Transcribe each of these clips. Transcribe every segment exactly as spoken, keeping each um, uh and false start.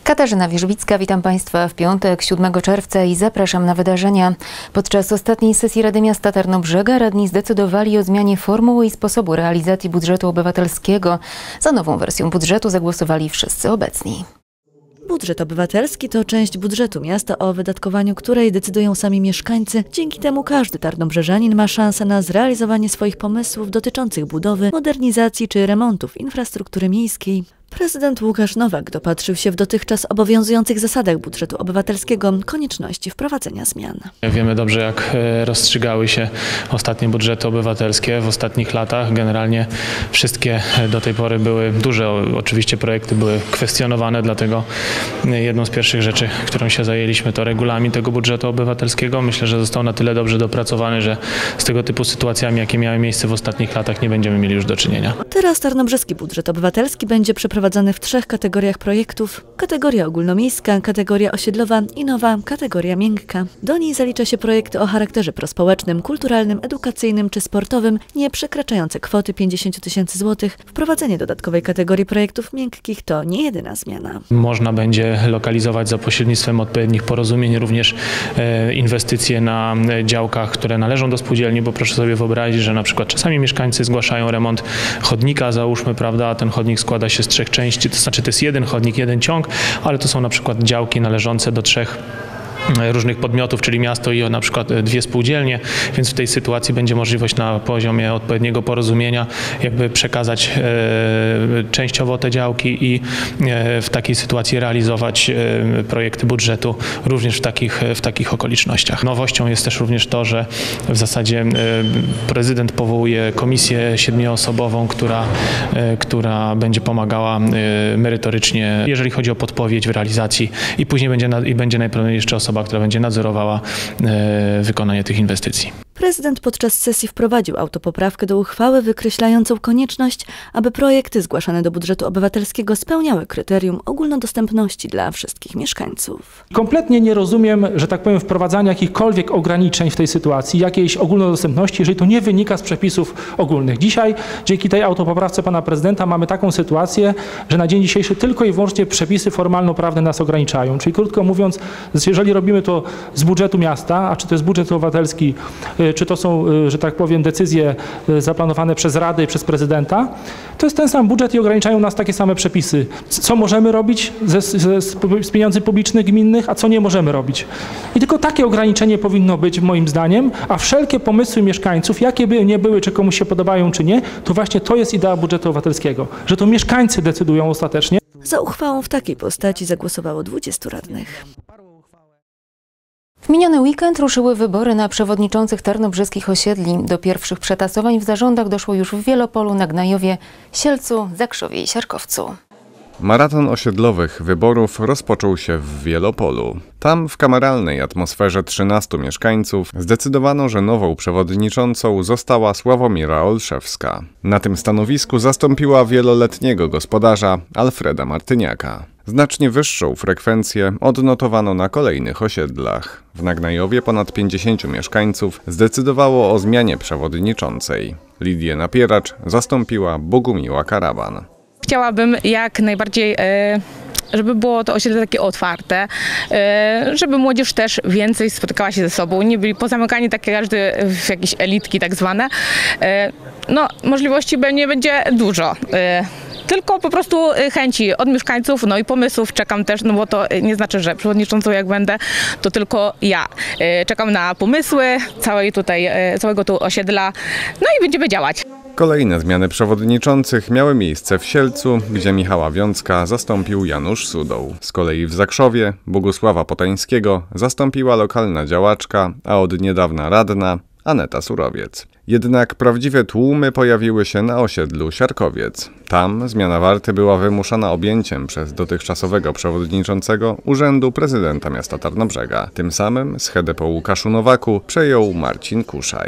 Katarzyna Wierzbicka, witam Państwa w piątek, siódmego czerwca i zapraszam na wydarzenia. Podczas ostatniej sesji Rady Miasta Tarnobrzega radni zdecydowali o zmianie formuły i sposobu realizacji budżetu obywatelskiego. Za nową wersją budżetu zagłosowali wszyscy obecni. Budżet obywatelski to część budżetu miasta, o wydatkowaniu której decydują sami mieszkańcy. Dzięki temu każdy tarnobrzeżanin ma szansę na zrealizowanie swoich pomysłów dotyczących budowy, modernizacji czy remontów infrastruktury miejskiej. Prezydent Łukasz Nowak dopatrzył się w dotychczas obowiązujących zasadach budżetu obywatelskiego konieczności wprowadzenia zmian. Wiemy dobrze, jak rozstrzygały się ostatnie budżety obywatelskie w ostatnich latach. Generalnie wszystkie do tej pory były, duże oczywiście projekty były kwestionowane, dlatego jedną z pierwszych rzeczy, którą się zajęliśmy, to regulamin tego budżetu obywatelskiego. Myślę, że został na tyle dobrze dopracowany, że z tego typu sytuacjami, jakie miały miejsce w ostatnich latach, nie będziemy mieli już do czynienia. Teraz tarnobrzeski budżet obywatelski będzie przeprowadzony Prowadzony w trzech kategoriach projektów: kategoria ogólnomiejska, kategoria osiedlowa i nowa kategoria miękka. Do niej zalicza się projekty o charakterze prospołecznym, kulturalnym, edukacyjnym czy sportowym, nie przekraczające kwoty pięćdziesiąt tysięcy złotych. Wprowadzenie dodatkowej kategorii projektów miękkich to nie jedyna zmiana. Można będzie lokalizować za pośrednictwem odpowiednich porozumień również e, inwestycje na działkach, które należą do spółdzielni, bo proszę sobie wyobrazić, że na przykład czasami mieszkańcy zgłaszają remont chodnika, załóżmy, prawda, a ten chodnik składa się z trzech części, to znaczy to jest jeden chodnik, jeden ciąg, ale to są na przykład działki należące do trzech różnych podmiotów, czyli miasto i na przykład dwie spółdzielnie, więc w tej sytuacji będzie możliwość na poziomie odpowiedniego porozumienia jakby przekazać e, częściowo te działki i e, w takiej sytuacji realizować e, projekty budżetu również w takich, w takich okolicznościach. Nowością jest też również to, że w zasadzie e, prezydent powołuje komisję siedmioosobową, która, e, która będzie pomagała e, merytorycznie, jeżeli chodzi o podpowiedź w realizacji i później będzie, na, i będzie najprawdopodobniej jeszcze osoba, która będzie nadzorowała e, wykonanie tych inwestycji. Prezydent podczas sesji wprowadził autopoprawkę do uchwały wykreślającą konieczność, aby projekty zgłaszane do budżetu obywatelskiego spełniały kryterium ogólnodostępności dla wszystkich mieszkańców. Kompletnie nie rozumiem, że tak powiem, wprowadzania jakichkolwiek ograniczeń w tej sytuacji, jakiejś ogólnodostępności, jeżeli to nie wynika z przepisów ogólnych. Dzisiaj dzięki tej autopoprawce pana prezydenta mamy taką sytuację, że na dzień dzisiejszy tylko i wyłącznie przepisy formalno-prawne nas ograniczają. Czyli krótko mówiąc, jeżeli robimy to z budżetu miasta, a czy to jest budżet obywatelski, czy to są, że tak powiem, decyzje zaplanowane przez Radę i przez prezydenta, to jest ten sam budżet i ograniczają nas takie same przepisy. Co możemy robić ze, ze, z pieniędzy publicznych, gminnych, a co nie możemy robić. I tylko takie ograniczenie powinno być moim zdaniem, a wszelkie pomysły mieszkańców, jakie by nie były, czy komuś się podobają, czy nie, to właśnie to jest idea budżetu obywatelskiego, że to mieszkańcy decydują ostatecznie. Za uchwałą w takiej postaci zagłosowało dwudziestu radnych. W miniony weekend ruszyły wybory na przewodniczących tarnobrzeskich osiedli. Do pierwszych przetasowań w zarządach doszło już w Wielopolu, Nagnajowie, Sielcu, Zakrzowie i Siarkowcu. Maraton osiedlowych wyborów rozpoczął się w Wielopolu. Tam w kameralnej atmosferze trzynastu mieszkańców zdecydowano, że nową przewodniczącą została Sławomira Olszewska. Na tym stanowisku zastąpiła wieloletniego gospodarza Alfreda Martyniaka. Znacznie wyższą frekwencję odnotowano na kolejnych osiedlach. W Nagnajowie ponad pięćdziesięciu mieszkańców zdecydowało o zmianie przewodniczącej. Lidię Napieracz zastąpiła Bogumiła Karaban. Chciałabym jak najbardziej, żeby było to osiedle takie otwarte, żeby młodzież też więcej spotykała się ze sobą, nie byli pozamykani takie każdy w jakieś elitki tak zwane. No, możliwości nie będzie dużo. Tylko po prostu chęci od mieszkańców, no i pomysłów czekam też, no bo to nie znaczy, że przewodniczącą jak będę, to tylko ja. Czekam na pomysły całej tutaj, całego tu osiedla, no i będziemy działać. Kolejne zmiany przewodniczących miały miejsce w Sielcu, gdzie Michała Wiącka zastąpił Janusz Sudoł. Z kolei w Zakrzowie Bogusława Potańskiego zastąpiła lokalna działaczka, a od niedawna radna Aneta Surowiec. Jednak prawdziwe tłumy pojawiły się na osiedlu Siarkowiec. Tam zmiana warty była wymuszana objęciem przez dotychczasowego przewodniczącego urzędu prezydenta miasta Tarnobrzega. Tym samym schedę po Łukaszu Nowaku przejął Marcin Kuszaj.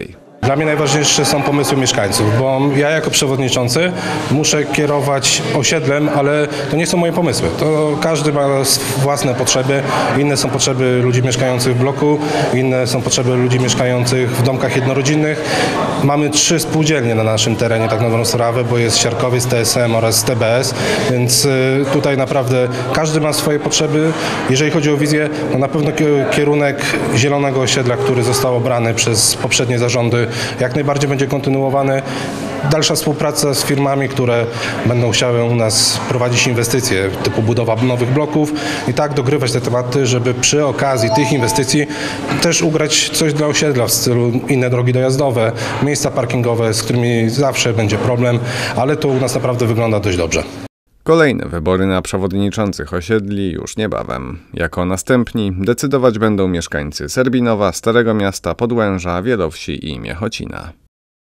Dla mnie najważniejsze są pomysły mieszkańców, bo ja jako przewodniczący muszę kierować osiedlem, ale to nie są moje pomysły. To każdy ma własne potrzeby, inne są potrzeby ludzi mieszkających w bloku, inne są potrzeby ludzi mieszkających w domkach jednorodzinnych. Mamy trzy spółdzielnie na naszym terenie, tak na dobrą sprawę, bo jest Siarkowiec, T S M oraz T B S, więc tutaj naprawdę każdy ma swoje potrzeby. Jeżeli chodzi o wizję, to na pewno kierunek zielonego osiedla, który został obrany przez poprzednie zarządy, jak najbardziej będzie kontynuowany. Dalsza współpraca z firmami, które będą chciały u nas prowadzić inwestycje typu budowa nowych bloków i tak dogrywać te tematy, żeby przy okazji tych inwestycji też ugrać coś dla osiedla w stylu inne drogi dojazdowe, miejsca parkingowe, z którymi zawsze będzie problem, ale to u nas naprawdę wygląda dość dobrze. Kolejne wybory na przewodniczących osiedli już niebawem. Jako następni decydować będą mieszkańcy Serbinowa, Starego Miasta, Podłęża, Wielowsi i Miechocina.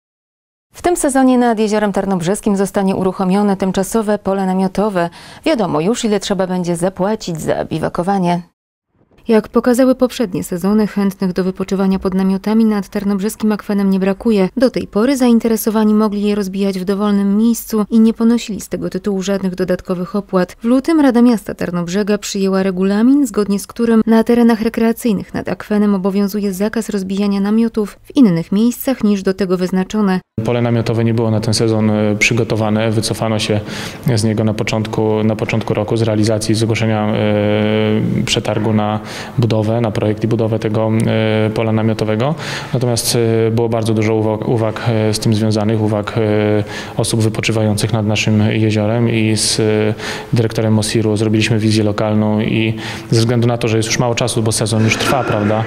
W tym sezonie nad Jeziorem Tarnobrzeskim zostanie uruchomione tymczasowe pole namiotowe. Wiadomo już, ile trzeba będzie zapłacić za biwakowanie. Jak pokazały poprzednie sezony, chętnych do wypoczywania pod namiotami nad tarnobrzeskim akwenem nie brakuje. Do tej pory zainteresowani mogli je rozbijać w dowolnym miejscu i nie ponosili z tego tytułu żadnych dodatkowych opłat. W lutym Rada Miasta Tarnobrzega przyjęła regulamin, zgodnie z którym na terenach rekreacyjnych nad akwenem obowiązuje zakaz rozbijania namiotów w innych miejscach niż do tego wyznaczone. Pole namiotowe nie było na ten sezon przygotowane, wycofano się z niego na początku, na początku roku z realizacji, z ogłoszenia e, przetargu na budowę, na projekt i budowę tego e, pola namiotowego. Natomiast e, było bardzo dużo uwag, uwag e, z tym związanych, uwag e, osób wypoczywających nad naszym jeziorem i z e, dyrektorem Mosiru zrobiliśmy wizję lokalną i ze względu na to, że jest już mało czasu, bo sezon już trwa, prawda,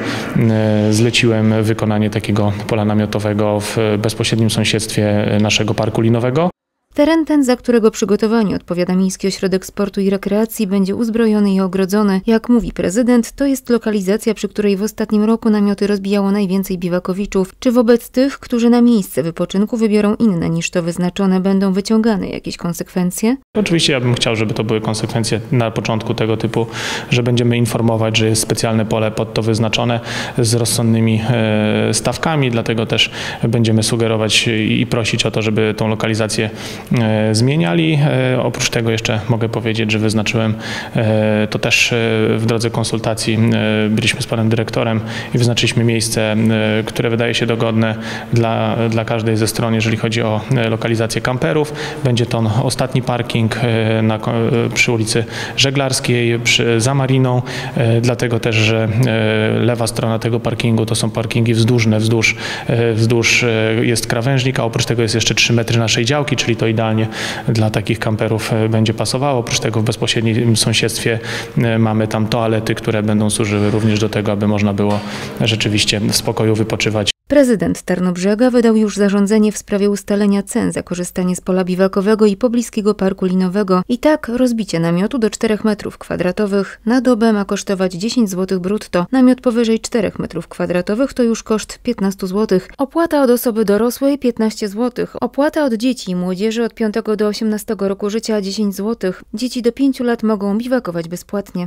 e, zleciłem wykonanie takiego pola namiotowego w bezpośrednim sąsiedztwie naszego parku linowego. Teren ten, za którego przygotowanie odpowiada Miejski Ośrodek Sportu i Rekreacji, będzie uzbrojony i ogrodzony. Jak mówi prezydent, to jest lokalizacja, przy której w ostatnim roku namioty rozbijało najwięcej biwakowiczów. Czy wobec tych, którzy na miejsce wypoczynku wybiorą inne niż to wyznaczone, będą wyciągane jakieś konsekwencje? Oczywiście ja bym chciał, żeby to były konsekwencje na początku tego typu, że będziemy informować, że jest specjalne pole pod to wyznaczone z rozsądnymi e, stawkami, dlatego też będziemy sugerować i prosić o to, żeby tą lokalizację E, zmieniali. E, oprócz tego jeszcze mogę powiedzieć, że wyznaczyłem e, to też e, w drodze konsultacji e, byliśmy z panem dyrektorem i wyznaczyliśmy miejsce, e, które wydaje się dogodne dla, dla każdej ze stron, jeżeli chodzi o e, lokalizację kamperów. Będzie to ostatni parking e, na, e, przy ulicy Żeglarskiej, przy, za mariną, e, dlatego też, że e, lewa strona tego parkingu to są parkingi wzdłużne, wzdłuż, e, wzdłuż e, jest krawężnik, a oprócz tego jest jeszcze trzy metry naszej działki, czyli to idealnie dla takich kamperów będzie pasowało. Oprócz tego w bezpośrednim sąsiedztwie mamy tam toalety, które będą służyły również do tego, aby można było rzeczywiście w spokoju wypoczywać. Prezydent Tarnobrzega wydał już zarządzenie w sprawie ustalenia cen za korzystanie z pola biwakowego i pobliskiego parku linowego. I tak rozbicie namiotu do czterech metrów kwadratowych na dobę ma kosztować dziesięć złotych brutto. Namiot powyżej czterech metrów kwadratowych to już koszt piętnaście złotych. Opłata od osoby dorosłej piętnaście złotych. Opłata od dzieci i młodzieży od piątego do osiemnastego roku życia dziesięć złotych. Dzieci do pięciu lat mogą biwakować bezpłatnie.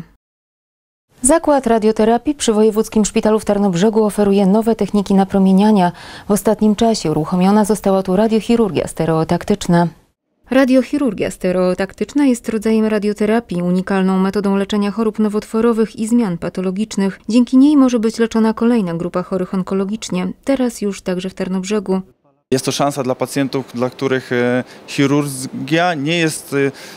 Zakład radioterapii przy Wojewódzkim Szpitalu w Tarnobrzegu oferuje nowe techniki napromieniania. W ostatnim czasie uruchomiona została tu radiochirurgia stereotaktyczna. Radiochirurgia stereotaktyczna jest rodzajem radioterapii, unikalną metodą leczenia chorób nowotworowych i zmian patologicznych. Dzięki niej może być leczona kolejna grupa chorych onkologicznie, teraz już także w Tarnobrzegu. Jest to szansa dla pacjentów, dla których chirurgia nie jest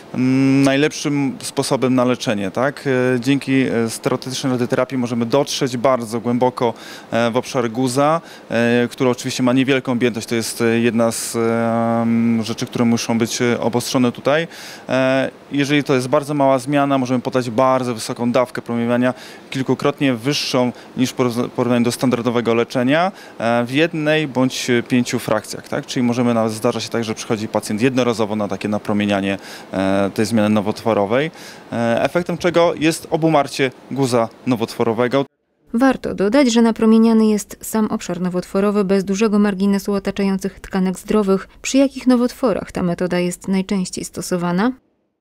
najlepszym sposobem na leczenie. Tak? Dzięki stereotaktycznej radioterapii możemy dotrzeć bardzo głęboko w obszar guza, który oczywiście ma niewielką objętość. To jest jedna z rzeczy, które muszą być obostrzone tutaj. Jeżeli to jest bardzo mała zmiana, możemy podać bardzo wysoką dawkę promieniowania, kilkukrotnie wyższą niż w porównaniu do standardowego leczenia w jednej bądź pięciu frakcjach. Tak? Czyli możemy nawet zdarza się tak, że przychodzi pacjent jednorazowo na takie napromienianie e, tej zmiany nowotworowej, e, efektem czego jest obumarcie guza nowotworowego. Warto dodać, że napromieniany jest sam obszar nowotworowy bez dużego marginesu otaczających tkanek zdrowych. Przy jakich nowotworach ta metoda jest najczęściej stosowana?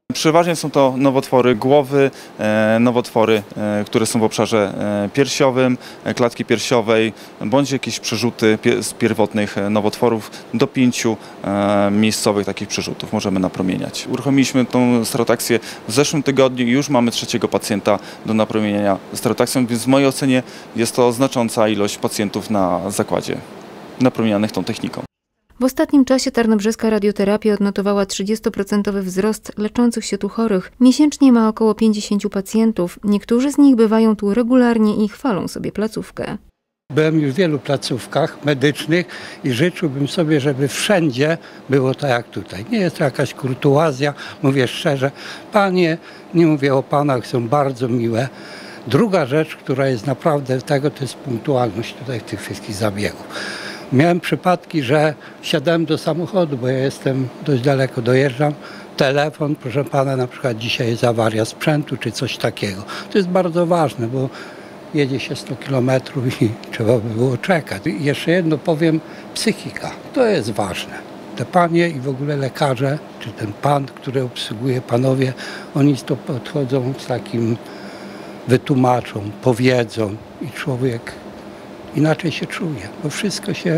Przeważnie są to nowotwory głowy, nowotwory, które są w obszarze piersiowym, klatki piersiowej, bądź jakieś przerzuty z pierwotnych nowotworów. Do pięciu miejscowych takich przerzutów możemy napromieniać. Uruchomiliśmy tą stereotaksję w zeszłym tygodniu i już mamy trzeciego pacjenta do napromieniania stereotaksją, więc w mojej ocenie jest to znacząca ilość pacjentów na zakładzie napromienianych tą techniką. W ostatnim czasie tarnobrzeska radioterapia odnotowała trzydziestoprocentowy wzrost leczących się tu chorych. Miesięcznie ma około pięćdziesięciu pacjentów. Niektórzy z nich bywają tu regularnie i chwalą sobie placówkę. Byłem już w wielu placówkach medycznych i życzyłbym sobie, żeby wszędzie było tak jak tutaj. Nie jest to jakaś kurtuazja, mówię szczerze. Panie, nie mówię o panach, są bardzo miłe. Druga rzecz, która jest naprawdę tego, to jest punktualność tutaj w tych wszystkich zabiegów. Miałem przypadki, że wsiadałem do samochodu, bo ja jestem dość daleko, dojeżdżam, telefon, proszę pana, na przykład dzisiaj jest awaria sprzętu czy coś takiego. To jest bardzo ważne, bo jedzie się sto kilometrów i trzeba by było czekać. I jeszcze jedno powiem, psychika, to jest ważne. Te panie i w ogóle lekarze, czy ten pan, który obsługuje, panowie, oni to podchodzą z takim, wytłumaczą, powiedzą i człowiek inaczej się czuje, bo wszystko się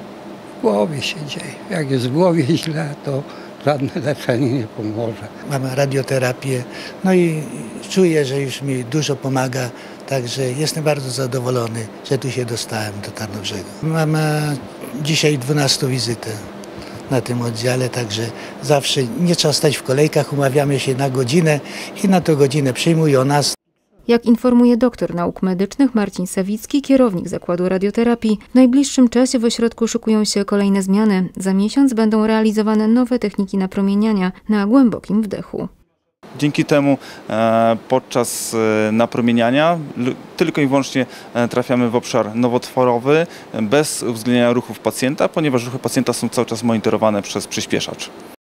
w głowie się dzieje. Jak jest w głowie źle, to żadne leczenie nie pomoże. Mamy radioterapię, no i czuję, że już mi dużo pomaga, także jestem bardzo zadowolony, że tu się dostałem do Tarnobrzegu. Mamy dzisiaj dwunastą wizytę na tym oddziale, także zawsze nie trzeba stać w kolejkach, umawiamy się na godzinę i na tę godzinę przyjmują nas. Jak informuje doktor nauk medycznych Marcin Sawicki, kierownik Zakładu Radioterapii, w najbliższym czasie w ośrodku szykują się kolejne zmiany. Za miesiąc będą realizowane nowe techniki napromieniania na głębokim wdechu. Dzięki temu podczas napromieniania tylko i wyłącznie trafiamy w obszar nowotworowy bez uwzględnienia ruchów pacjenta, ponieważ ruchy pacjenta są cały czas monitorowane przez przyspieszacz.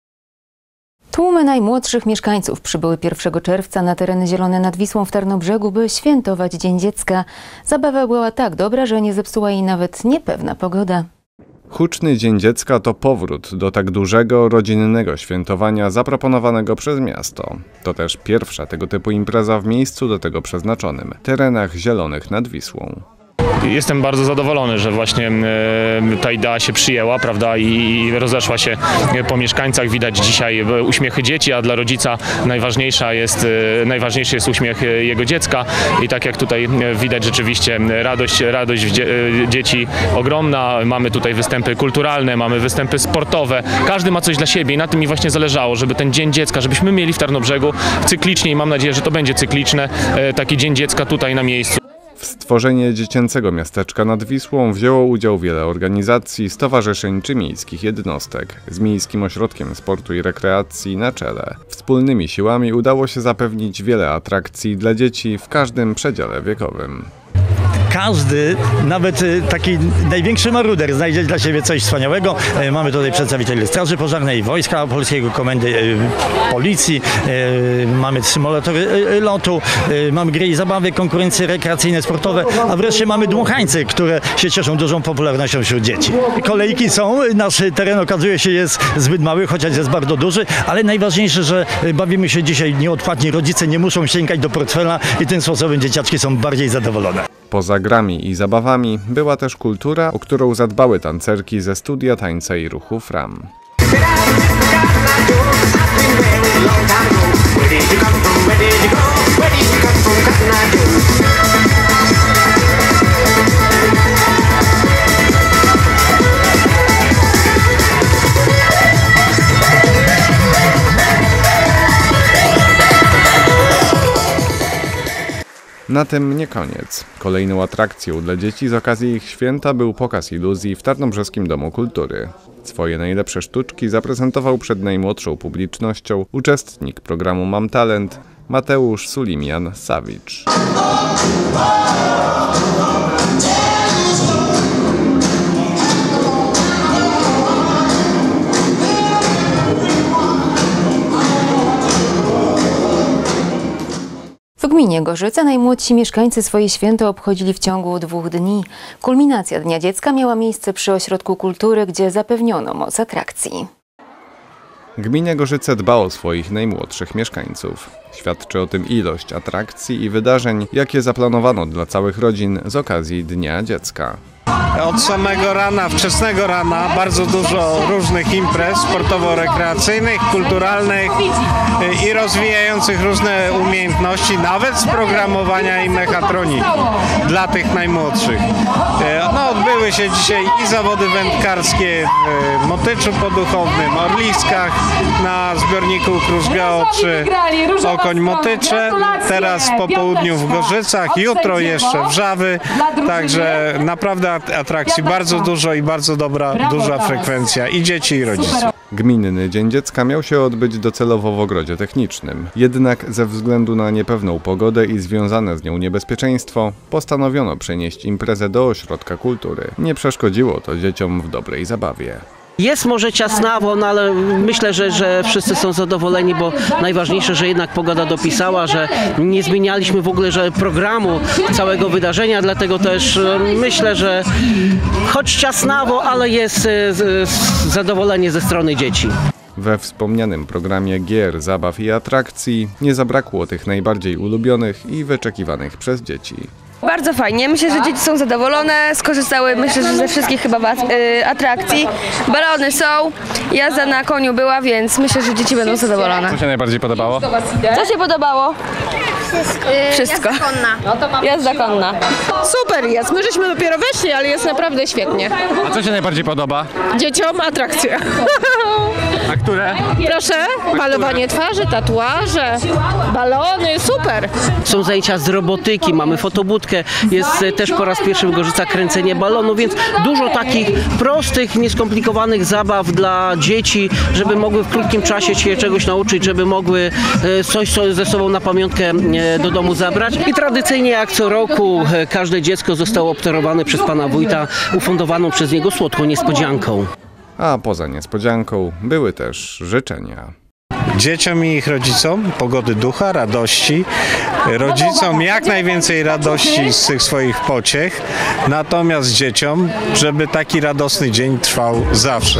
Tłumy najmłodszych mieszkańców przybyły pierwszego czerwca na tereny Zielone nad Wisłą w Tarnobrzegu, by świętować Dzień Dziecka. Zabawa była tak dobra, że nie zepsuła jej nawet niepewna pogoda. Huczny Dzień Dziecka to powrót do tak dużego, rodzinnego świętowania zaproponowanego przez miasto. To też pierwsza tego typu impreza w miejscu do tego przeznaczonym – terenach Zielonych nad Wisłą. Jestem bardzo zadowolony, że właśnie ta idea się przyjęła, prawda, i rozeszła się po mieszkańcach. Widać dzisiaj uśmiechy dzieci, a dla rodzica najważniejsza jest, najważniejszy jest uśmiech jego dziecka. I tak jak tutaj widać, rzeczywiście radość, radość dzieci ogromna. Mamy tutaj występy kulturalne, mamy występy sportowe. Każdy ma coś dla siebie i na tym mi właśnie zależało, żeby ten Dzień Dziecka, żebyśmy mieli w Tarnobrzegu cyklicznie i mam nadzieję, że to będzie cykliczne, taki Dzień Dziecka tutaj na miejscu. W stworzenie dziecięcego miasteczka nad Wisłą wzięło udział wiele organizacji, stowarzyszeń czy miejskich jednostek, z Miejskim Ośrodkiem Sportu i Rekreacji na czele. Wspólnymi siłami udało się zapewnić wiele atrakcji dla dzieci w każdym przedziale wiekowym. Każdy, nawet taki największy maruder, znajdzie dla siebie coś wspaniałego. Mamy tutaj przedstawicieli Straży Pożarnej, Wojska Polskiego, Komendy Policji, mamy symulatory lotu, mamy gry i zabawy, konkurencje rekreacyjne, sportowe, a wreszcie mamy dmuchańce, które się cieszą dużą popularnością wśród dzieci. Kolejki są, nasz teren okazuje się jest zbyt mały, chociaż jest bardzo duży, ale najważniejsze, że bawimy się dzisiaj nieodpłatnie, rodzice nie muszą sięgać do portfela i tym sposobem dzieciaczki są bardziej zadowolone. Poza grami i zabawami była też kultura, o którą zadbały tancerki ze Studia Tańca i Ruchu F R A M. Na tym nie koniec. Kolejną atrakcją dla dzieci z okazji ich święta był pokaz iluzji w Tarnobrzeskim Domu Kultury. Swoje najlepsze sztuczki zaprezentował przed najmłodszą publicznością uczestnik programu Mam Talent Mateusz Sulimian-Sawicz. W gminie Gorzyce najmłodsi mieszkańcy swoje święto obchodzili w ciągu dwóch dni. Kulminacja Dnia Dziecka miała miejsce przy Ośrodku Kultury, gdzie zapewniono moc atrakcji. Gmina Gorzyce dba o swoich najmłodszych mieszkańców. Świadczy o tym ilość atrakcji i wydarzeń, jakie zaplanowano dla całych rodzin z okazji Dnia Dziecka. Od samego rana, wczesnego rana, bardzo dużo różnych imprez sportowo-rekreacyjnych, kulturalnych i rozwijających różne umiejętności, nawet z programowania i mechatroniki dla tych najmłodszych. No, odbyły się dzisiaj i zawody wędkarskie w Motyczu Poduchownym, Orliskach, na zbiorniku Krużgao czy Okoń Motycze, teraz po południu w Gorzycach, jutro jeszcze w Żawy, także naprawdę atrakcji bardzo dużo i bardzo dobra, duża frekwencja i dzieci, i rodziców. Gminny Dzień Dziecka miał się odbyć docelowo w ogrodzie technicznym. Jednak ze względu na niepewną pogodę i związane z nią niebezpieczeństwo, postanowiono przenieść imprezę do ośrodka kultury. Nie przeszkodziło to dzieciom w dobrej zabawie. Jest może ciasnawo, no ale myślę, że, że wszyscy są zadowoleni, bo najważniejsze, że jednak pogoda dopisała, że nie zmienialiśmy w ogóle że programu całego wydarzenia, dlatego też myślę, że choć ciasnawo, ale jest zadowolenie ze strony dzieci. We wspomnianym programie gier, zabaw i atrakcji nie zabrakło tych najbardziej ulubionych i wyczekiwanych przez dzieci. Bardzo fajnie, myślę, że dzieci są zadowolone, skorzystały myślę, że ze wszystkich chyba y, atrakcji. Balony są, jazda na koniu była, więc myślę, że dzieci będą zadowolone. Co się najbardziej podobało? Co się podobało? Wszystko. Jazda konna. Jazda konna. Super jest, my żeśmy dopiero weszli, ale jest naprawdę świetnie. A co się najbardziej podoba? Dzieciom atrakcje. A które? Proszę, malowanie twarzy, tatuaże, balony, super. Są zajęcia z robotyki, mamy fotobudkę, jest też po raz pierwszy w Gorzycach kręcenie balonu, więc dużo takich prostych, nieskomplikowanych zabaw dla dzieci, żeby mogły w krótkim czasie się czegoś nauczyć, żeby mogły coś ze sobą na pamiątkę do domu zabrać. I tradycyjnie jak co roku każde dziecko zostało obdarowane przez pana wójta ufundowaną przez niego słodką niespodzianką. A poza niespodzianką były też życzenia. Dzieciom i ich rodzicom pogody ducha, radości, rodzicom jak najwięcej radości z tych swoich pociech, natomiast dzieciom, żeby taki radosny dzień trwał zawsze.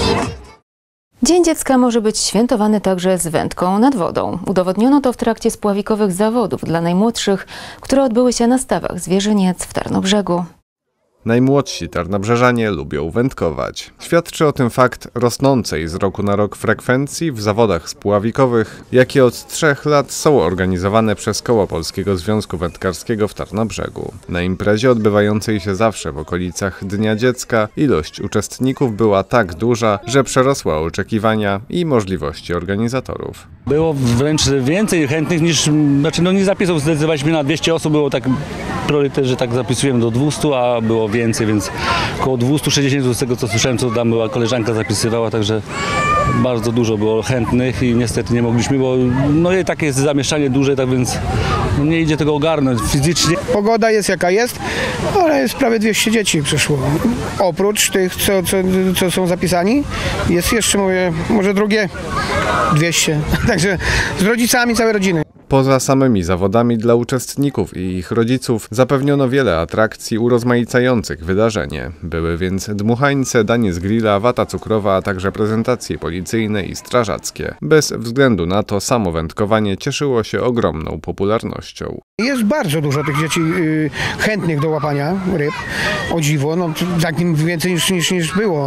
Dzień Dziecka może być świętowany także z wędką nad wodą. Udowodniono to w trakcie spławikowych zawodów dla najmłodszych, które odbyły się na stawach Zwierzyniec w Tarnobrzegu. Najmłodsi tarnobrzeżanie lubią wędkować. Świadczy o tym fakt rosnącej z roku na rok frekwencji w zawodach spławikowych, jakie od trzech lat są organizowane przez Koło Polskiego Związku Wędkarskiego w Tarnobrzegu. Na imprezie odbywającej się zawsze w okolicach Dnia Dziecka ilość uczestników była tak duża, że przerosła oczekiwania i możliwości organizatorów. Było wręcz więcej chętnych niż, znaczy no nie zapisów zdecydowaliśmy na dwieście osób, było tak priorytet, że tak zapisujemy do dwustu, a było więcej, więc około dwieście sześćdziesiąt z tego co słyszałem, co tam była koleżanka zapisywała, także bardzo dużo było chętnych i niestety nie mogliśmy, bo no i takie jest zamieszanie duże, tak więc no nie idzie tego ogarnąć fizycznie. Pogoda jest jaka jest, ale jest prawie dwieście dzieci przyszło. Oprócz tych, co, co, co są zapisani, jest jeszcze mówię, może drugie dwieście, także z rodzicami całe rodziny. Poza samymi zawodami dla uczestników i ich rodziców zapewniono wiele atrakcji urozmaicających wydarzenie. Były więc dmuchańce, danie z grilla, wata cukrowa, a także prezentacje policyjne i strażackie. Bez względu na to samo wędkowanie cieszyło się ogromną popularnością. Jest bardzo dużo tych dzieci y, chętnych do łapania ryb, o dziwo, no takim więcej niż, niż, niż było.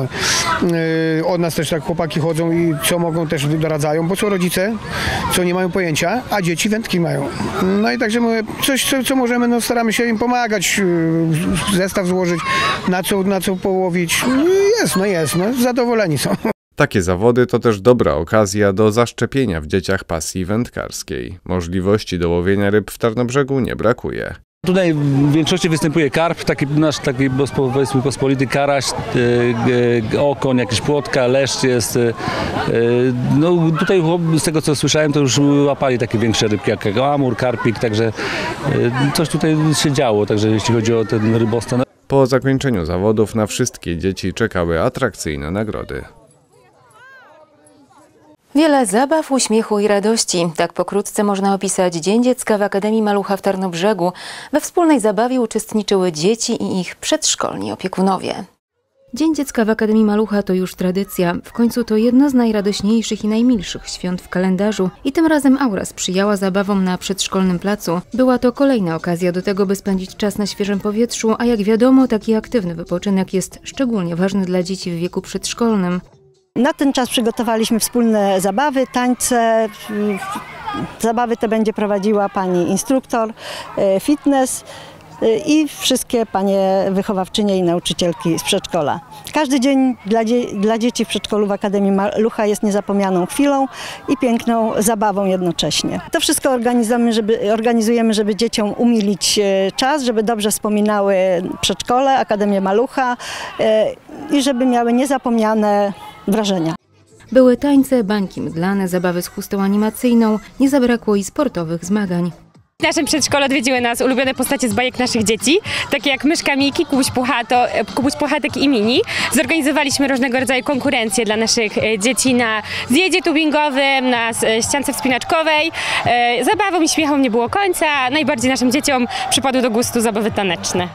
Y, od nas też tak chłopaki chodzą i co mogą też doradzają, bo są rodzice, co nie mają pojęcia, a dzieci wędki mają. No i także mówię, coś co, co możemy, no staramy się im pomagać, y, zestaw złożyć, na co, na co połowić. Jest, no jest, no zadowoleni są. Takie zawody to też dobra okazja do zaszczepienia w dzieciach pasji wędkarskiej. Możliwości do łowienia ryb w Tarnobrzegu nie brakuje. Tutaj w większości występuje karp, taki nasz taki powiedzmy pospolity karaś, e, e, okoń, jakiś płotka, leszcz jest. E, no tutaj z tego co słyszałem, to już łapali takie większe rybki jak amur, karpik, także e, coś tutaj się działo, także jeśli chodzi o ten rybostan. Po zakończeniu zawodów na wszystkie dzieci czekały atrakcyjne nagrody. Wiele zabaw, uśmiechu i radości. Tak pokrótce można opisać Dzień Dziecka w Akademii Malucha w Tarnobrzegu. We wspólnej zabawie uczestniczyły dzieci i ich przedszkolni opiekunowie. Dzień Dziecka w Akademii Malucha to już tradycja. W końcu to jedno z najradośniejszych i najmilszych świąt w kalendarzu. I tym razem aura sprzyjała zabawom na przedszkolnym placu. Była to kolejna okazja do tego, by spędzić czas na świeżym powietrzu, a jak wiadomo, taki aktywny wypoczynek jest szczególnie ważny dla dzieci w wieku przedszkolnym. Na ten czas przygotowaliśmy wspólne zabawy, tańce. Zabawy te będzie prowadziła pani instruktor, fitness i wszystkie panie wychowawczynie i nauczycielki z przedszkola. Każdy dzień dla, dzie dla dzieci w przedszkolu w Akademii Malucha jest niezapomnianą chwilą i piękną zabawą jednocześnie. To wszystko organizujemy, żeby, organizujemy, żeby dzieciom umilić czas, żeby dobrze wspominały przedszkole, Akademię Malucha i żeby miały niezapomniane wrażenia. Były tańce, bańki mydlane, zabawy z chustą animacyjną, nie zabrakło i sportowych zmagań. W naszym przedszkolu odwiedziły nas ulubione postacie z bajek naszych dzieci, takie jak Myszka Miki, Kubuś, Puchato, Kubuś Puchatek i Mini. Zorganizowaliśmy różnego rodzaju konkurencje dla naszych dzieci na zjeździe tubingowym, na ściance wspinaczkowej. Zabawom i śmiechom nie było końca. Najbardziej naszym dzieciom przypadły do gustu zabawy taneczne.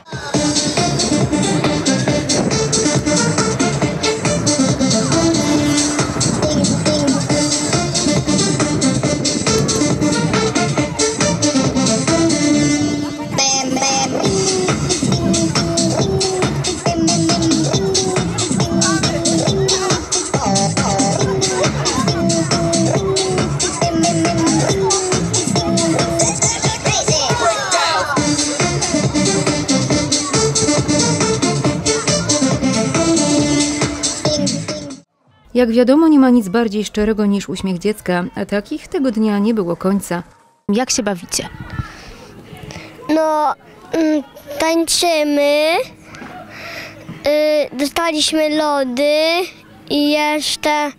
Jak wiadomo, nie ma nic bardziej szczerego niż uśmiech dziecka, a takich tego dnia nie było końca. Jak się bawicie? No, tańczymy, dostaliśmy lody i jeszcze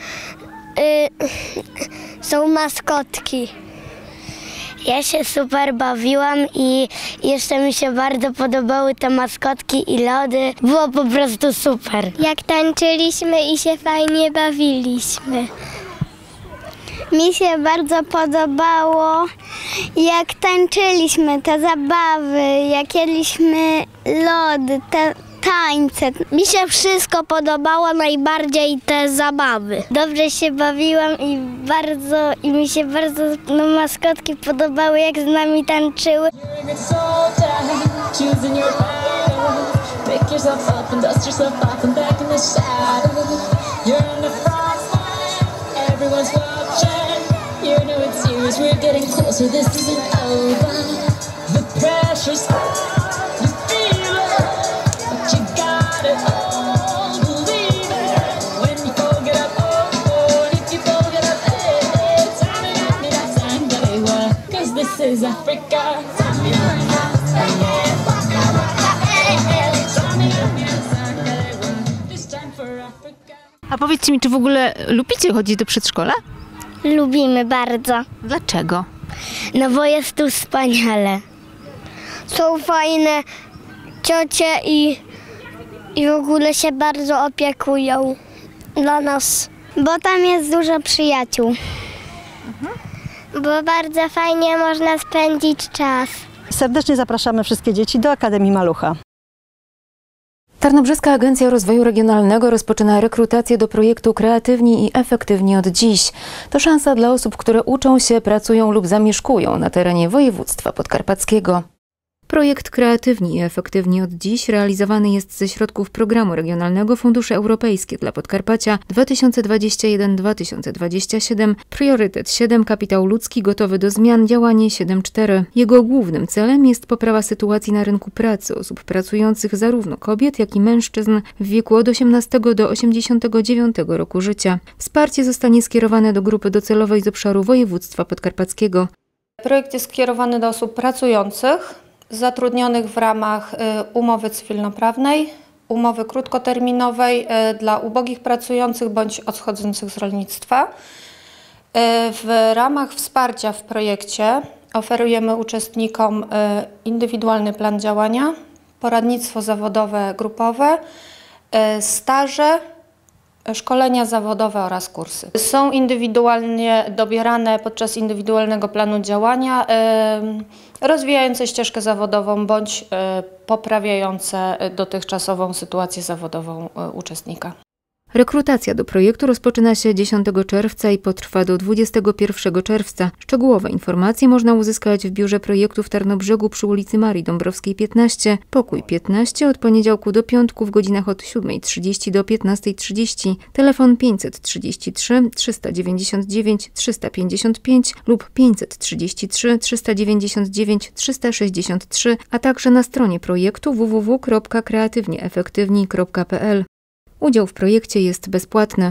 są maskotki. Ja się super bawiłam i jeszcze mi się bardzo podobały te maskotki i lody. Było po prostu super. Jak tańczyliśmy i się fajnie bawiliśmy. Mi się bardzo podobało, jak tańczyliśmy, te zabawy, jak jedliśmy lody, te tańce. Mi się wszystko podobało, najbardziej te zabawy. Dobrze się bawiłam i bardzo, i mi się bardzo no, maskotki podobały, jak z nami tańczyły. A powiedzcie mi, czy w ogóle lubicie chodzić do przedszkola? Lubimy bardzo. Dlaczego? No bo jest tu wspaniale. Są fajne ciocie i, i w ogóle się bardzo opiekują dla nas. Bo tam jest dużo przyjaciół. Mhm. Bo bardzo fajnie można spędzić czas. Serdecznie zapraszamy wszystkie dzieci do Akademii Malucha. Tarnobrzeska Agencja Rozwoju Regionalnego rozpoczyna rekrutację do projektu Kreatywni i Efektywni od dziś. To szansa dla osób, które uczą się, pracują lub zamieszkują na terenie województwa podkarpackiego. Projekt Kreatywni i Efektywni od dziś realizowany jest ze środków Programu Regionalnego Fundusze Europejskie dla Podkarpacia dwa tysiące dwudziesty pierwszy do dwa tysiące dwudziestego siódmego, priorytet siedem, kapitał ludzki gotowy do zmian, działanie siedem cztery. Jego głównym celem jest poprawa sytuacji na rynku pracy osób pracujących, zarówno kobiet, jak i mężczyzn w wieku od osiemnastego do osiemdziesiątego dziewiątego roku życia. Wsparcie zostanie skierowane do grupy docelowej z obszaru województwa podkarpackiego. Projekt jest skierowany do osób pracujących, zatrudnionych w ramach umowy cywilnoprawnej, umowy krótkoterminowej dla ubogich pracujących bądź odchodzących z rolnictwa. W ramach wsparcia w projekcie oferujemy uczestnikom indywidualny plan działania, poradnictwo zawodowe grupowe, staże szkolenia zawodowe oraz kursy. Są indywidualnie dobierane podczas indywidualnego planu działania, rozwijające ścieżkę zawodową bądź poprawiające dotychczasową sytuację zawodową uczestnika. Rekrutacja do projektu rozpoczyna się dziesiątego czerwca i potrwa do dwudziestego pierwszego czerwca. Szczegółowe informacje można uzyskać w biurze projektu w Tarnobrzegu przy ulicy Marii Dąbrowskiej piętnaście, pokój piętnaście, od poniedziałku do piątku w godzinach od siódmej trzydzieści do piętnastej trzydzieści, telefon pięćset trzydzieści trzy trzysta dziewięćdziesiąt dziewięć trzysta pięćdziesiąt pięć lub pięćset trzydzieści trzy trzysta dziewięćdziesiąt dziewięć trzysta sześćdziesiąt trzy, a także na stronie projektu w w w kropka kreatywnie efektywni kropka p l. Udział w projekcie jest bezpłatny.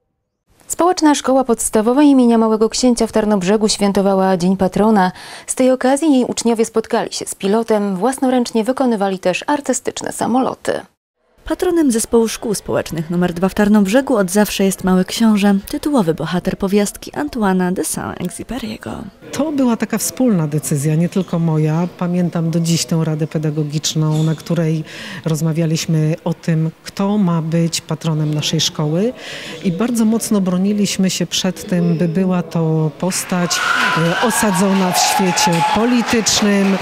Społeczna Szkoła Podstawowa imienia Małego Księcia w Tarnobrzegu świętowała Dzień Patrona. Z tej okazji jej uczniowie spotkali się z pilotem, własnoręcznie wykonywali też artystyczne samoloty. Patronem Zespołu Szkół Społecznych numer dwa w Tarnobrzegu od zawsze jest Mały Książę, tytułowy bohater powiastki Antoine'a de Saint-Exupéry'ego. To była taka wspólna decyzja, nie tylko moja. Pamiętam do dziś tę radę pedagogiczną, na której rozmawialiśmy o tym, kto ma być patronem naszej szkoły i bardzo mocno broniliśmy się przed tym, by była to postać osadzona w świecie politycznym,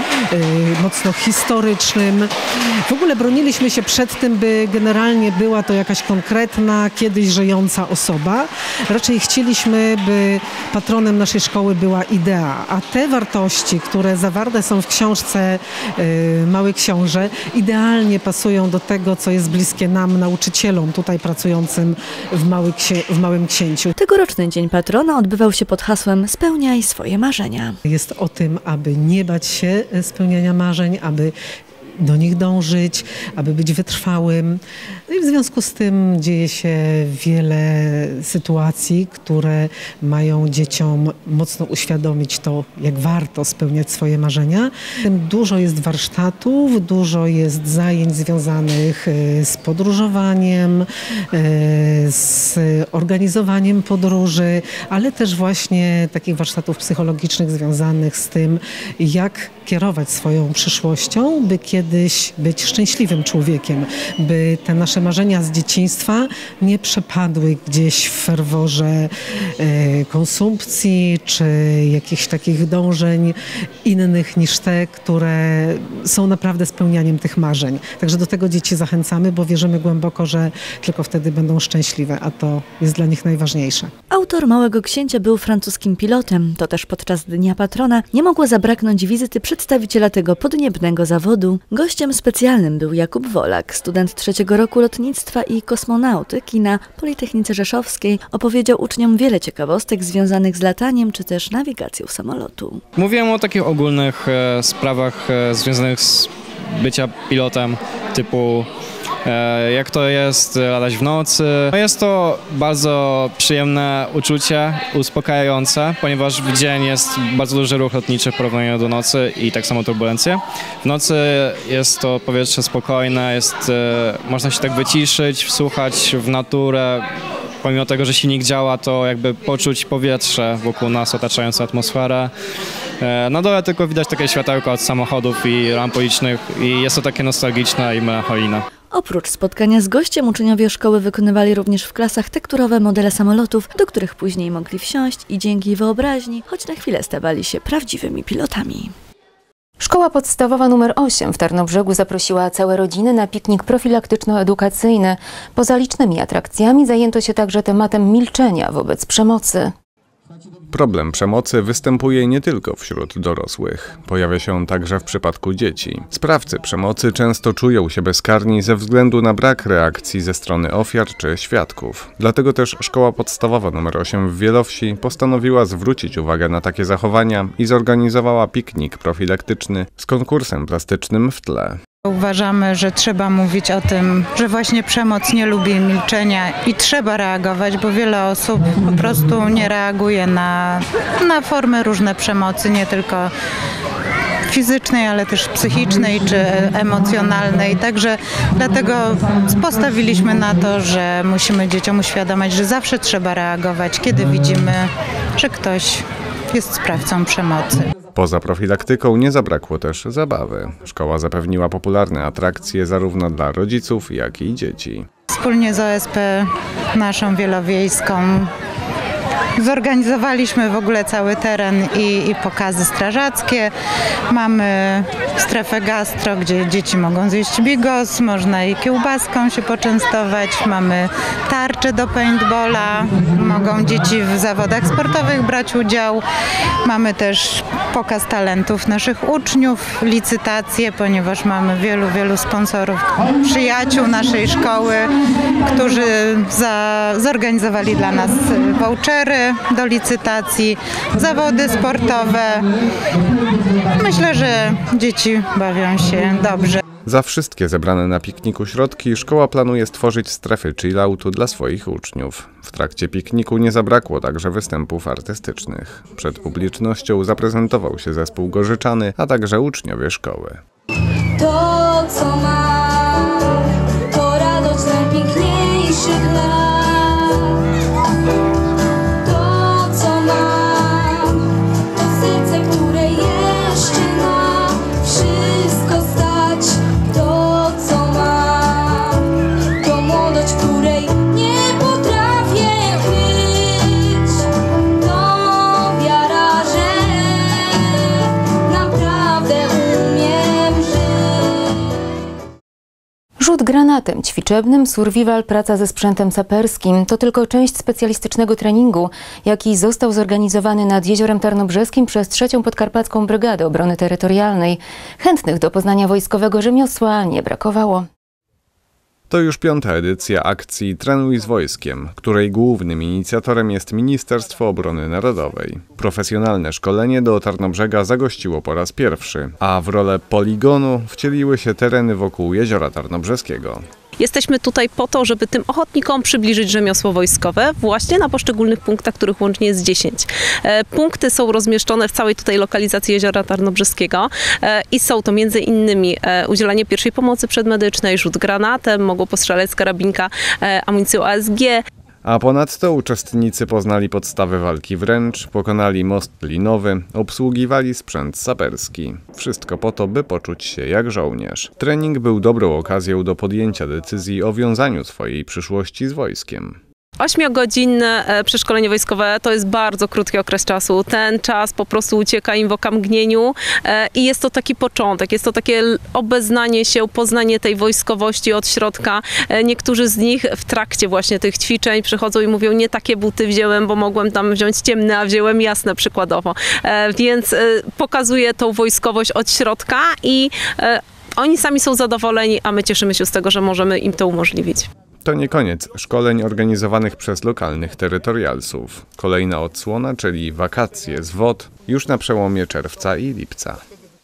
mocno historycznym. W ogóle broniliśmy się przed tym, by generalnie była to jakaś konkretna, kiedyś żyjąca osoba. Raczej chcieliśmy, by patronem naszej szkoły była idea, a te wartości, które zawarte są w książce y, Mały Książę, idealnie pasują do tego, co jest bliskie nam, nauczycielom tutaj pracującym w, Mały Księ- w Małym Księciu. Tegoroczny Dzień Patrona odbywał się pod hasłem Spełniaj swoje marzenia. Jest o tym, aby nie bać się spełniania marzeń, aby do nich dążyć, aby być wytrwałym. No i w związku z tym dzieje się wiele sytuacji, które mają dzieciom mocno uświadomić to, jak warto spełniać swoje marzenia. Dużo jest warsztatów, dużo jest zajęć związanych z podróżowaniem, z organizowaniem podróży, ale też właśnie takich warsztatów psychologicznych związanych z tym, jak kierować swoją przyszłością, by kiedyś być szczęśliwym człowiekiem, by te nasze marzenia z dzieciństwa nie przepadły gdzieś w ferworze e, konsumpcji czy jakichś takich dążeń innych niż te, które są naprawdę spełnianiem tych marzeń. Także do tego dzieci zachęcamy, bo wierzymy głęboko, że tylko wtedy będą szczęśliwe, a to jest dla nich najważniejsze. Autor Małego Księcia był francuskim pilotem. To też podczas Dnia Patrona nie mogło zabraknąć wizyty przedstawiciela tego podniebnego zawodu. Gościem specjalnym był Jakub Wolak, student trzeciego roku lotnictwa i kosmonautyki na Politechnice Rzeszowskiej. Opowiedział uczniom wiele ciekawostek związanych z lataniem czy też nawigacją samolotu. Mówiłem o takich ogólnych e, sprawach e, związanych z bycia pilotem, typu e, jak to jest latać w nocy. Jest to bardzo przyjemne uczucie, uspokajające, ponieważ w dzień jest bardzo duży ruch lotniczy w porównaniu do nocy i tak samo turbulencje. W nocy jest to powietrze spokojne, jest, e, można się tak wyciszyć, wsłuchać w naturę. Pomimo tego, że silnik działa, to jakby poczuć powietrze wokół nas, otaczającą atmosferę. Na dole tylko widać takie światełko od samochodów i lamp ulicznych i jest to takie nostalgiczne i melancholijne. Oprócz spotkania z gościem uczniowie szkoły wykonywali również w klasach tekturowe modele samolotów, do których później mogli wsiąść i dzięki wyobraźni, choć na chwilę stawali się prawdziwymi pilotami. Szkoła Podstawowa numer osiem w Tarnobrzegu zaprosiła całe rodziny na piknik profilaktyczno-edukacyjny. Poza licznymi atrakcjami zajęto się także tematem milczenia wobec przemocy. Problem przemocy występuje nie tylko wśród dorosłych. Pojawia się on także w przypadku dzieci. Sprawcy przemocy często czują się bezkarni ze względu na brak reakcji ze strony ofiar czy świadków. Dlatego też Szkoła Podstawowa numer osiem w Wielowsi postanowiła zwrócić uwagę na takie zachowania i zorganizowała piknik profilaktyczny z konkursem plastycznym w tle. Uważamy, że trzeba mówić o tym, że właśnie przemoc nie lubi milczenia i trzeba reagować, bo wiele osób po prostu nie reaguje na, na formy różne przemocy, nie tylko fizycznej, ale też psychicznej czy emocjonalnej. Także dlatego postawiliśmy na to, że musimy dzieciom uświadamiać, że zawsze trzeba reagować, kiedy widzimy, że ktoś jest sprawcą przemocy. Poza profilaktyką nie zabrakło też zabawy. Szkoła zapewniła popularne atrakcje zarówno dla rodziców, jak i dzieci. Wspólnie z O S P naszą wielowiejską zorganizowaliśmy w ogóle cały teren i, i pokazy strażackie. Mamy strefę gastro, gdzie dzieci mogą zjeść bigos, można i kiełbaską się poczęstować. Mamy tarcze do paintballa, mogą dzieci w zawodach sportowych brać udział. Mamy też pokaz talentów naszych uczniów, licytacje, ponieważ mamy wielu, wielu sponsorów, przyjaciół naszej szkoły, którzy za, zorganizowali dla nas vouchery do licytacji, zawody sportowe. Myślę, że dzieci bawią się dobrze. Za wszystkie zebrane na pikniku środki szkoła planuje stworzyć strefy chilloutu dla swoich uczniów. W trakcie pikniku nie zabrakło także występów artystycznych. Przed publicznością zaprezentował się zespół gorzyczany, a także uczniowie szkoły. To, co mam, to radość najpiękniejszych lat. Rzut granatem ćwiczebnym, survival, praca ze sprzętem saperskim to tylko część specjalistycznego treningu, jaki został zorganizowany nad Jeziorem Tarnobrzeskim przez trzecią Podkarpacką Brygadę Obrony Terytorialnej. Chętnych do poznania wojskowego rzemiosła nie brakowało. To już piąta edycja akcji Trenuj z wojskiem, której głównym inicjatorem jest Ministerstwo Obrony Narodowej. Profesjonalne szkolenie do Tarnobrzega zagościło po raz pierwszy, a w rolę poligonu wcieliły się tereny wokół Jeziora Tarnobrzeskiego. Jesteśmy tutaj po to, żeby tym ochotnikom przybliżyć rzemiosło wojskowe właśnie na poszczególnych punktach, których łącznie jest dziesięć. Punkty są rozmieszczone w całej tutaj lokalizacji Jeziora Tarnobrzeskiego i są to między innymi udzielanie pierwszej pomocy przedmedycznej, rzut granatem, mogą postrzelać z karabinka amunicją A S G. A ponadto uczestnicy poznali podstawy walki wręcz, pokonali most linowy, obsługiwali sprzęt saperski. Wszystko po to, by poczuć się jak żołnierz. Trening był dobrą okazją do podjęcia decyzji o wiązaniu swojej przyszłości z wojskiem. Ośmiogodzinne przeszkolenie wojskowe to jest bardzo krótki okres czasu. Ten czas po prostu ucieka im w okamgnieniu i jest to taki początek, jest to takie obeznanie się, poznanie tej wojskowości od środka. Niektórzy z nich w trakcie właśnie tych ćwiczeń przychodzą i mówią, nie takie buty wziąłem, bo mogłem tam wziąć ciemne, a wziąłem jasne przykładowo. Więc pokazuje tą wojskowość od środka i oni sami są zadowoleni, a my cieszymy się z tego, że możemy im to umożliwić. To nie koniec szkoleń organizowanych przez lokalnych terytorialsów. Kolejna odsłona, czyli wakacje z W O D, już na przełomie czerwca i lipca.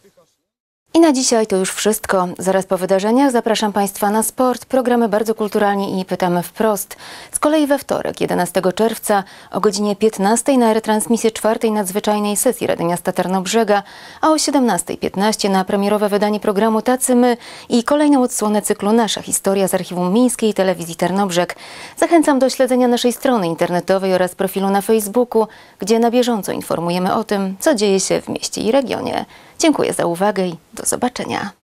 I na dzisiaj to już wszystko. Zaraz po wydarzeniach zapraszam Państwa na sport, programy Bardzo Kulturalnie i Pytamy Wprost. Z kolei we wtorek, jedenastego czerwca o godzinie piętnastej na retransmisję czwartej nadzwyczajnej sesji Rady Miasta Tarnobrzega, a o siedemnastej piętnaście na premierowe wydanie programu Tacy My i kolejną odsłonę cyklu Nasza Historia z Archiwum Miejskiej Telewizji Tarnobrzeg. Zachęcam do śledzenia naszej strony internetowej oraz profilu na Facebooku, gdzie na bieżąco informujemy o tym, co dzieje się w mieście i regionie. Dziękuję za uwagę i do zobaczenia.